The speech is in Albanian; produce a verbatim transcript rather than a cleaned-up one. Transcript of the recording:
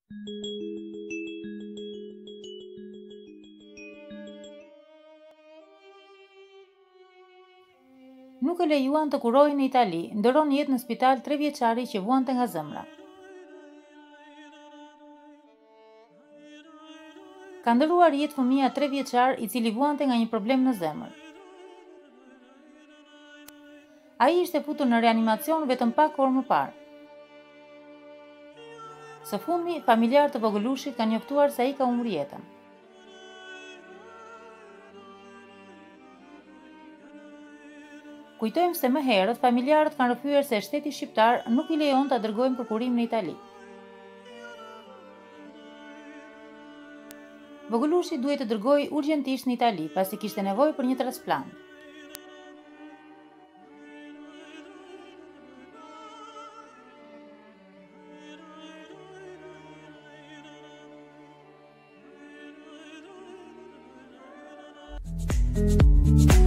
Nuk e lejuan të kurojë në Itali, ndëron jetë në spital tre vjeçari që vuante nga zemra. Ka ndëruar jetë fëmia tre vjeçar i cili vuante nga një problem në zemër. Ai ishte futur në reanimacion vetëm pak orë më parë. Së fundmi, familjarë të vogëlushit kanë njoftuar se ai ka humbur jetën. Kujtojmë se më herët familjarët kanë rrëfyer se shteti shqiptar nuk i lejon ta dërgojnë për kurim në Itali. Vogëlushi duhet të dërgojë urgjentisht në Itali pasi kishte nevojë për një transplant. Thank you.